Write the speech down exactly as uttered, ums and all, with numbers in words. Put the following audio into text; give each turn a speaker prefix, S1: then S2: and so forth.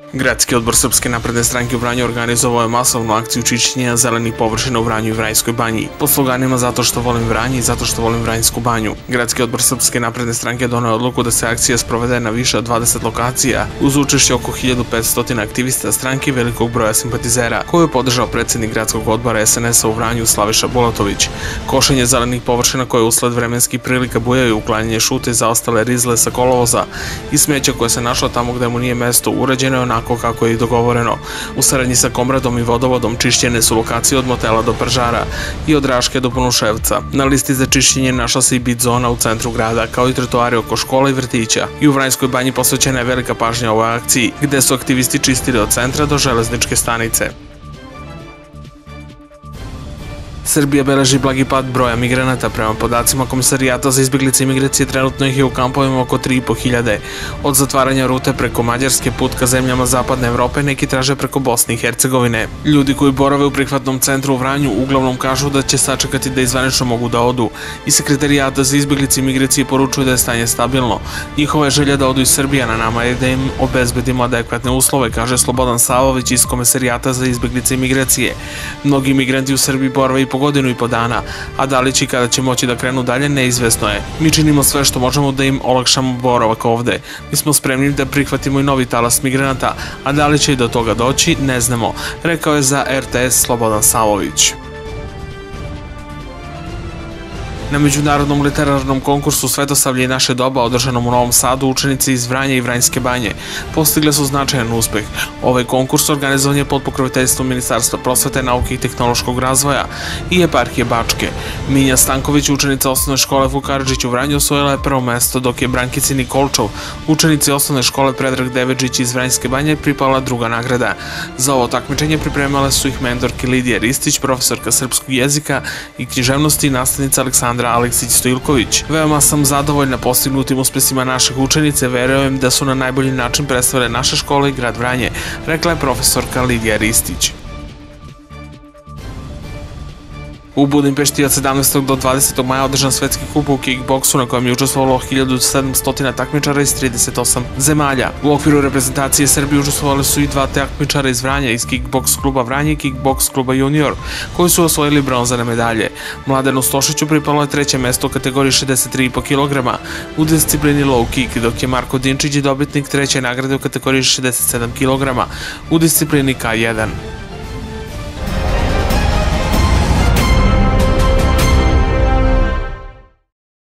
S1: Gradski odbor Srpske napredne stranke u Vranju organizovao je masovnu akciju čišćenja zelenih površina u Vranju i Vranjskoj banji. Po sloganima "Zato što volim Vranje" i "Zato što volim Vranjsku banju". Gradski odbor Srpske napredne stranke doneo odluku da se akcija sprovede na više od dvadeset lokacija, uz učešće oko hiljadu petsto aktivista stranke i velikog broja simpatizera, koju je podržao predsjednik gradskog odbora S N S-a u Vranju Slaviša Bulatović. Košenje zelenih površina koje usled vremenskih prilika bujaju, uklanjanje šute i zaostale rizle sa kolovoza i smeća koje se našlo tamo gde mu nije mesto, urađeno je onako kako je i dogovoreno. U saradnji sa Komradom i Vodovodom čišćene su lokacije od motela do Pržara i od Raške do Ponuševca. Na listi za čišćenje našla se i bit zona u centru grada, kao i trotoari oko škola i vrtića. I u Vranjskoj banji posvećena je velika pažnja ovoj akciji, gde su aktivisti čistili od centra do železničke stanice. Srbija beleži blagi pad broja migranata. Prema podacima Komisarijata za izbjeglice i migracije, trenutno ih je u kampovima oko tri i po hiljade. Od zatvaranja rute preko Mađarske put ka zemljama zapadne Evrope neki traže preko Bosne i Hercegovine. Ljudi koji borave u prihvatnom centru u Vranju uglavnom kažu da će sačekati da izvanično mogu da odu. I Sekretarijata za izbjeglice i migracije poručuje da je stanje stabilno. Njihova je želja da odu iz Srbije, na nama je da im obezbedimo adekvatne uslove, kaže Slobodan Savović iz Komisarijata za izbjeglice i migracije. Mnogi migranti u Srbiji borave i po godinu i po dana, a da li će i kada će moći da krenu dalje, neizvesno je. Mi činimo sve što možemo da im olakšamo boravak ovde. Mi smo spremni da prihvatimo i novi talas migranata, a da li će i do toga doći, ne znamo, rekao je za R T S Slobodan Savović. Na međunarodnom literarnom konkursu Svetosavlje i naše doba, održanom u Novom Sadu, učenici iz Vranja i Vranjske banje postigle su značajan uspeh. Ovaj konkurs organizovan je pod pokroviteljstvom Ministarstva prosvete, nauke i tehnološkog razvoja i eparhije Bačke. Minja Stanković, učenica osnovne škole Vuk Karadžić u Vranju, osvojila je prvo mesto, dok je Brankici Nikolčov, učenici osnovne škole Predrag Devedžić iz Vranjske banje, pripala druga nagrada. Za ovo takmičenje pripremale su ih mentorke Lidija Ristić, profesorka srpskog jezika i književnosti i nastavnica Aleksandra Aleksić-Stojilković. Veoma sam zadovoljna postignutim uspesima naših učenice, verujem da su na najbolji način predstavile naše škole i grad Vranje, rekla je profesorka Lidija Ristić. U Budimpešti od sedamnaestog do dvadesetog maja održan svetski kup u kickboksu, na kojem je učestvovalo hiljadu sedamsto takmičara iz trideset osam zemalja. U okviru reprezentacije Srbije učestvovali su i dva takmičara iz Vranja, iz kickboks kluba Vranje i kickboks kluba Junior, koji su osvojili bronzane medalje. Mladenu Stošiću pripalo je treće mesto u kategoriji šezdeset tri i po kilograma u disciplini low kick, dok je Marko Dinčić dobitnik treće nagrade u kategoriji šezdeset sedam kilograma u disciplini K jedan.